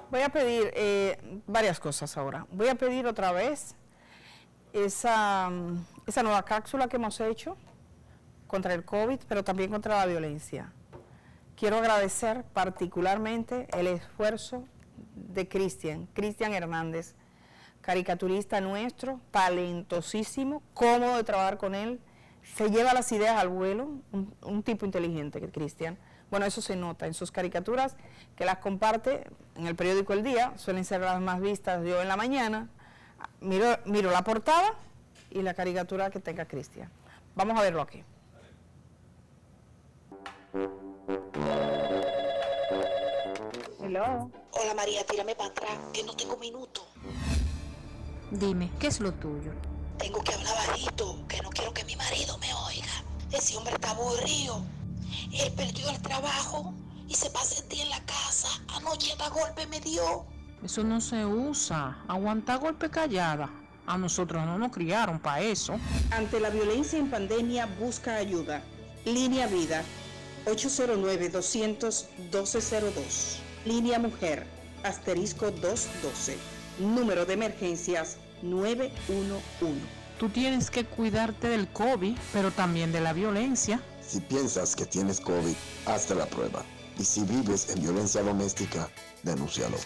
Voy a pedir varias cosas ahora. Voy a pedir otra vez esa nueva cápsula que hemos hecho contra el COVID, pero también contra la violencia. Quiero agradecer particularmente el esfuerzo de Cristian Hernández, caricaturista nuestro, talentosísimo, cómodo de trabajar con él, se lleva las ideas al vuelo, un tipo inteligente que Cristian. Bueno, eso se nota en sus caricaturas, que las comparte en el periódico El Día, suelen ser las más vistas. Yo en la mañana miro la portada y la caricatura que tenga Cristian. Vamos a verlo aquí. Hello. Hola María, tírame para atrás, que no tengo minuto. Dime, ¿qué es lo tuyo? Tengo que hablar bajito, que no quiero que mi marido me oiga. Ese hombre está aburrido. Él perdió el trabajo y se pasa el día en la casa. Anoche hasta golpe me dio. Eso no se usa. Aguantar golpe callada. A nosotros no nos criaron para eso. Ante la violencia en pandemia, busca ayuda. Línea Vida, 809-200-1202. Línea Mujer, asterisco 212. Número de emergencias 911. Tú tienes que cuidarte del COVID, pero también de la violencia. Si piensas que tienes COVID, hazte la prueba. Y si vives en violencia doméstica, denúncialo.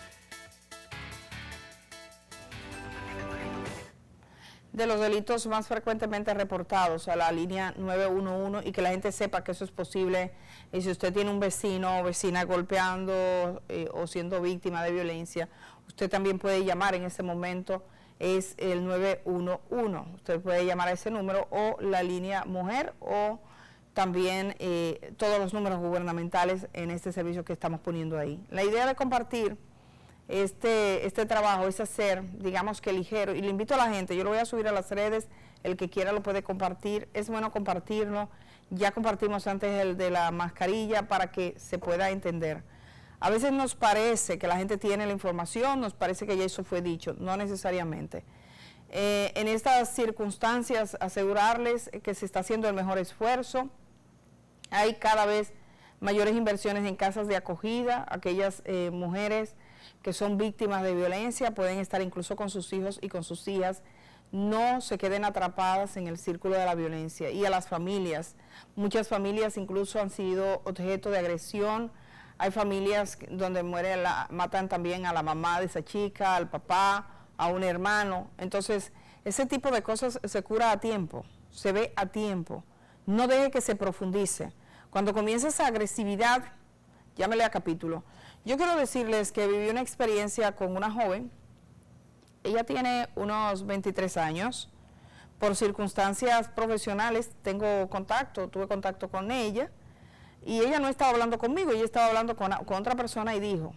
De los delitos más frecuentemente reportados a la línea 911, y que la gente sepa que eso es posible, y si usted tiene un vecino o vecina golpeando o siendo víctima de violencia, usted también puede llamar en ese momento, es el 911. Usted puede llamar a ese número o la línea Mujer o también todos los números gubernamentales en este servicio que estamos poniendo ahí. La idea de compartir este trabajo es hacer, digamos que ligero, y le invito a la gente, yo lo voy a subir a las redes, el que quiera lo puede compartir, es bueno compartirlo, ya compartimos antes el de la mascarilla para que se pueda entender. A veces nos parece que la gente tiene la información, nos parece que ya eso fue dicho, no necesariamente. En estas circunstancias, asegurarles que se está haciendo el mejor esfuerzo. Hay cada vez mayores inversiones en casas de acogida. Aquellas mujeres que son víctimas de violencia pueden estar incluso con sus hijos y con sus hijas, no se queden atrapadas en el círculo de la violencia. Y a las familias, muchas familias incluso han sido objeto de agresión. Hay familias donde matan también a la mamá de esa chica, al papá, a un hermano. Entonces, ese tipo de cosas se cura a tiempo, se ve a tiempo. No deje que se profundice. Cuando comienza esa agresividad, llámele a capítulo. Yo quiero decirles que viví una experiencia con una joven. Ella tiene unos 23 años. Por circunstancias profesionales tuve contacto con ella. Y ella no estaba hablando conmigo, ella estaba hablando con otra persona y dijo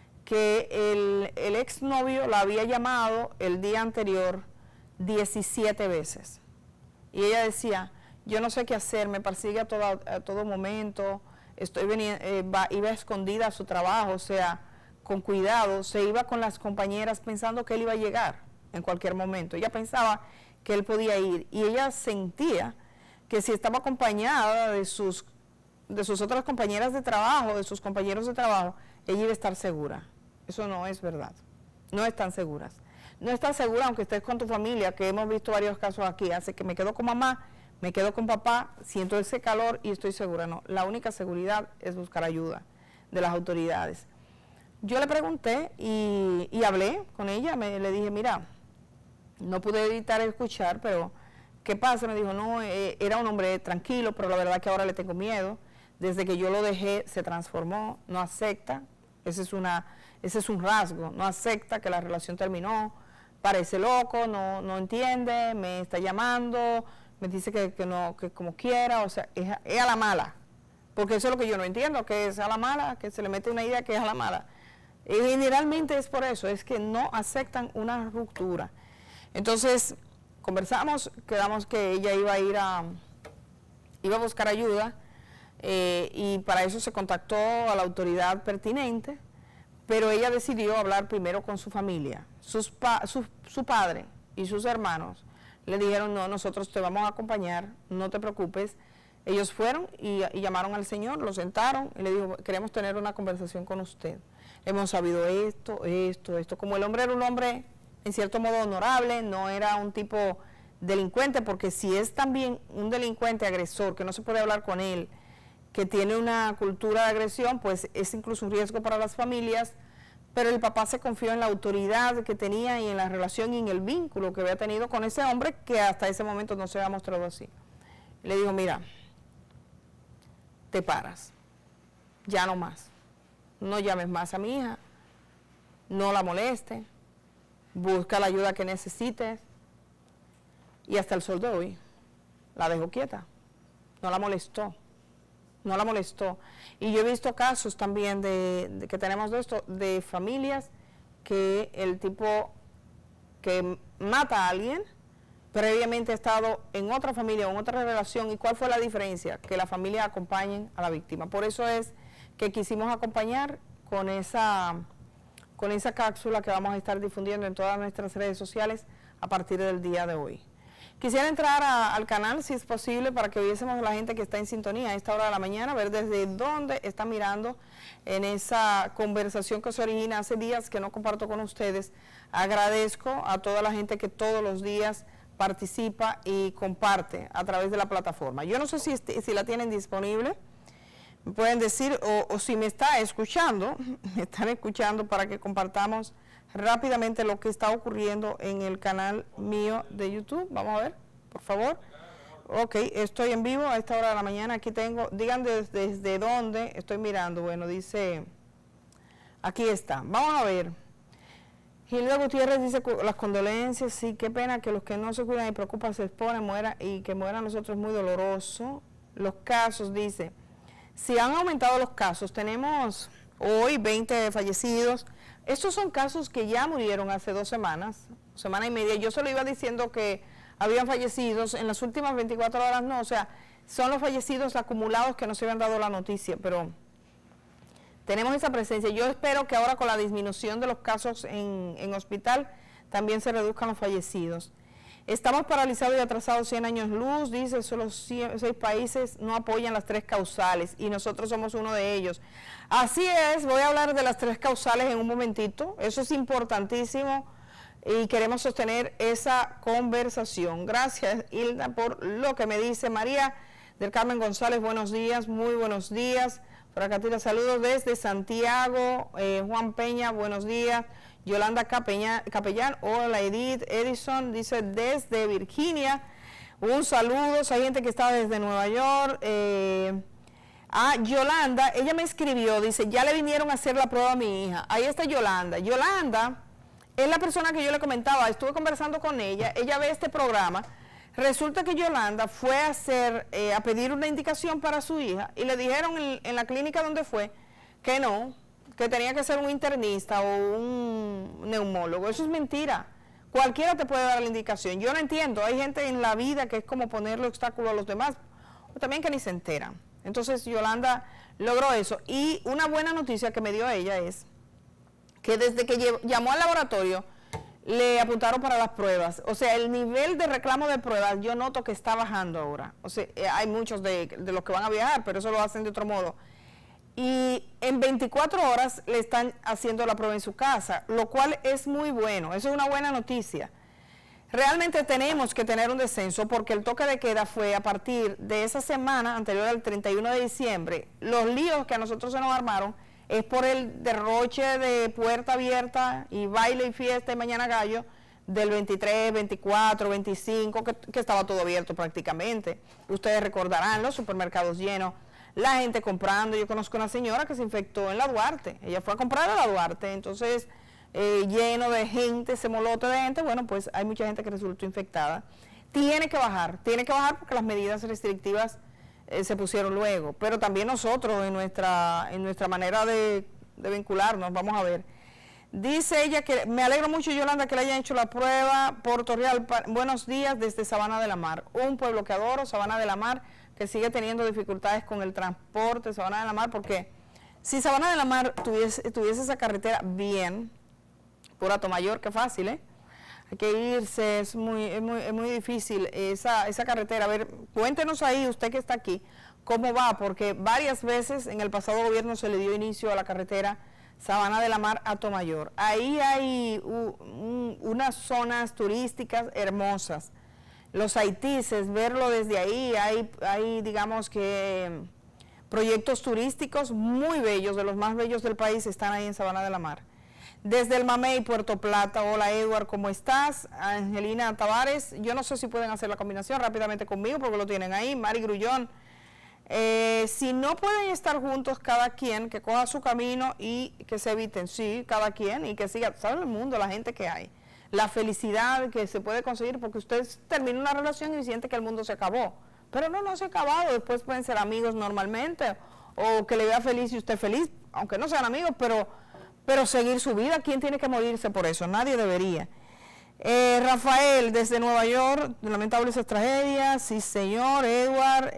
que el exnovio la había llamado el día anterior 17 veces. Y ella decía, yo no sé qué hacer, me persigue a todo momento, iba escondida a su trabajo, o sea, con cuidado, se iba con las compañeras pensando que él iba a llegar en cualquier momento. Ella pensaba que él podía ir y ella sentía que si estaba acompañada de sus otras compañeras de trabajo, de sus compañeros de trabajo, ella iba a estar segura. Eso no es verdad. No están seguras. No estás segura aunque estés con tu familia, que hemos visto varios casos aquí. Hace que me quedo con mamá, me quedo con papá, siento ese calor y estoy segura. No, la única seguridad es buscar ayuda de las autoridades. Yo le pregunté y hablé con ella, le dije, mira, no pude evitar escuchar, pero ¿qué pasa? Me dijo, no, era un hombre tranquilo, pero la verdad que ahora le tengo miedo. Desde que yo lo dejé se transformó, no acepta, ese es un rasgo, no acepta que la relación terminó, parece loco, no entiende, me está llamando, me dice que como quiera, o sea, es a la mala, porque eso es lo que yo no entiendo, que es a la mala, que se le mete una idea que es a la mala. Y generalmente es por eso, es que no aceptan una ruptura. Entonces, conversamos, quedamos que ella iba a buscar ayuda, y para eso se contactó a la autoridad pertinente, pero ella decidió hablar primero con su familia. Su padre y sus hermanos le dijeron, no, nosotros te vamos a acompañar, no te preocupes, Ellos fueron y llamaron al señor, lo sentaron y le dijo, queremos tener una conversación con usted. Hemos sabido esto. Como el hombre era un hombre en cierto modo honorable, no era un tipo delincuente, porque si es también un delincuente agresor, que no se puede hablar con él, que tiene una cultura de agresión, pues es incluso un riesgo para las familias, pero el papá se confió en la autoridad que tenía y en la relación y en el vínculo que había tenido con ese hombre que hasta ese momento no se había mostrado así. Le dijo, mira, te paras, ya no más, no llames más a mi hija, no la molestes, busca la ayuda que necesites, y hasta el sol de hoy la dejó quieta, no la molestó. Y yo he visto casos también de que tenemos de esto, de familias que el tipo que mata a alguien previamente ha estado en otra familia o en otra relación. ¿Y cuál fue la diferencia? Que la familia acompañen a la víctima. Por eso es que quisimos acompañar con esa cápsula que vamos a estar difundiendo en todas nuestras redes sociales a partir del día de hoy. Quisiera entrar al canal, si es posible, para que viésemos a la gente que está en sintonía a esta hora de la mañana, ver desde dónde está mirando en esa conversación que se origina hace días que no comparto con ustedes. Agradezco a toda la gente que todos los días participa y comparte a través de la plataforma. Yo no sé si la tienen disponible, me pueden decir, o si me está escuchando, me están escuchando para que compartamos rápidamente lo que está ocurriendo en el canal mío de YouTube. Vamos a ver, por favor. Ok, estoy en vivo a esta hora de la mañana. Aquí tengo, digan desde dónde estoy mirando. Bueno, dice, aquí está. Vamos a ver. Gilda Gutiérrez dice, las condolencias, sí, qué pena que los que no se cuidan y preocupan se exponen, y que mueran nosotros es muy doloroso. Los casos, dice, si han aumentado los casos, tenemos hoy 20 fallecidos. Estos son casos que ya murieron hace 2 semanas, semana y media. Yo se lo iba diciendo que habían fallecidos en las últimas 24 horas, no, o sea, son los fallecidos acumulados que no se habían dado la noticia, pero tenemos esa presencia. Yo espero que ahora con la disminución de los casos en hospital también se reduzcan los fallecidos. Estamos paralizados y atrasados 100 años luz, dice, solo 6 países no apoyan las 3 causales y nosotros somos uno de ellos. Así es, voy a hablar de las 3 causales en un momentito, eso es importantísimo y queremos sostener esa conversación. Gracias, Hilda, por lo que me dice. María del Carmen González, buenos días, muy buenos días. Por acá tira saludos desde Santiago. Juan Peña, buenos días. Yolanda Capellán, hola Edith. Edison dice desde Virginia, un saludo. Hay gente que está desde Nueva York. Yolanda, ella me escribió, dice, ya le vinieron a hacer la prueba a mi hija. Ahí está Yolanda. Yolanda es la persona que yo le comentaba, estuve conversando con ella, ella ve este programa. Resulta que Yolanda fue a pedir una indicación para su hija y le dijeron en la clínica donde fue que no, que tenía que ser un internista o un neumólogo. Eso es mentira. Cualquiera te puede dar la indicación. Yo no entiendo, hay gente en la vida que es como ponerle obstáculo a los demás, o también que ni se enteran. Entonces Yolanda logró eso. Y una buena noticia que me dio ella es que desde que llamó al laboratorio, le apuntaron para las pruebas. O sea, el nivel de reclamo de pruebas yo noto que está bajando ahora. O sea, hay muchos de los que van a viajar, pero eso lo hacen de otro modo. Y en 24 horas le están haciendo la prueba en su casa, lo cual es muy bueno. Eso es una buena noticia. Realmente tenemos que tener un descenso porque el toque de queda fue a partir de esa semana anterior al 31 de diciembre. Los líos que a nosotros se nos armaron es por el derroche de puerta abierta y baile y fiesta y mañana gallo del 23, 24, 25, que estaba todo abierto prácticamente. Ustedes recordarán los supermercados llenos, la gente comprando. Yo conozco una señora que se infectó en la Duarte, ella fue a comprar a la Duarte, entonces lleno de gente, ese molote de gente, bueno, pues hay mucha gente que resultó infectada. Tiene que bajar porque las medidas restrictivas se pusieron luego, pero también nosotros en nuestra manera de vincularnos. Vamos a ver. Dice ella que me alegro mucho, Yolanda, que le hayan hecho la prueba por Torreal. Buenos días desde Sabana de la Mar, un pueblo que adoro, Sabana de la Mar, que sigue teniendo dificultades con el transporte, Sabana de la Mar, porque si Sabana de la Mar tuviese esa carretera bien, por Atomayor, qué fácil, hay que irse, es muy difícil esa carretera. A ver, cuéntenos ahí, usted que está aquí, cómo va, porque varias veces en el pasado gobierno se le dio inicio a la carretera Sabana de la Mar a Atomayor. Ahí hay unas zonas turísticas hermosas. Los Haitises, verlo desde ahí, hay digamos que proyectos turísticos muy bellos, de los más bellos del país, están ahí en Sabana de la Mar. Desde el Mamey, Puerto Plata, hola Edward, ¿cómo estás? Angelina Tavares, yo no sé si pueden hacer la combinación rápidamente conmigo porque lo tienen ahí. Mari Grullón, si no pueden estar juntos, cada quien que coja su camino y que se eviten, sí, cada quien, y que siga, ¿sabe el mundo, la gente que hay? La felicidad que se puede conseguir porque usted termina una relación y siente que el mundo se acabó, pero no se ha acabado, después pueden ser amigos normalmente, o que le vea feliz y usted feliz, aunque no sean amigos, pero seguir su vida. ¿Quién tiene que morirse por eso? Nadie debería. Rafael, desde Nueva York, lamentables tragedias, sí señor. Edward,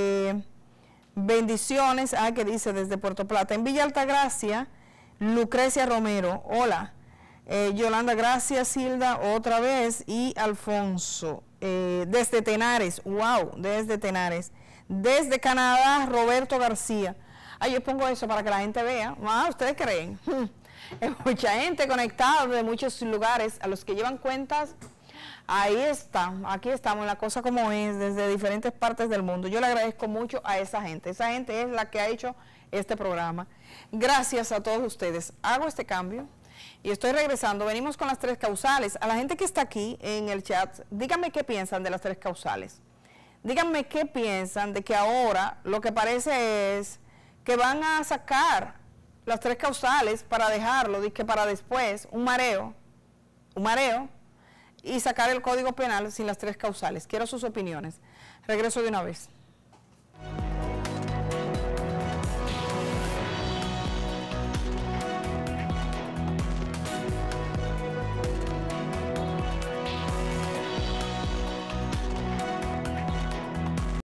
bendiciones, que dice desde Puerto Plata. En Villa Altagracia, Lucrecia Romero, hola. Yolanda, gracias. Hilda, otra vez. Y Alfonso, desde Tenares, wow, desde Tenares. Desde Canadá, Roberto García. Yo pongo eso para que la gente vea. ¿Ustedes creen? Mucha gente conectada de muchos lugares a los que llevan cuentas. Ahí está, aquí estamos, la cosa como es, desde diferentes partes del mundo. Yo le agradezco mucho a esa gente es la que ha hecho este programa. Gracias a todos ustedes. Hago este cambio y estoy regresando. Venimos con las 3 causales. A la gente que está aquí en el chat, díganme qué piensan de las 3 causales. Díganme qué piensan de que ahora lo que parece es que van a sacar las 3 causales para dejarlo, que para después, un mareo, y sacar el Código Penal sin las 3 causales. Quiero sus opiniones. Regreso de una vez.